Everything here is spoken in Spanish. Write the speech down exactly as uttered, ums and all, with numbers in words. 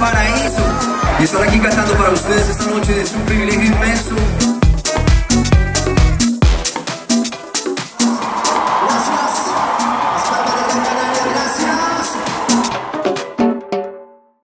paraíso. Y estar aquí cantando para ustedes esta noche es un privilegio inmenso.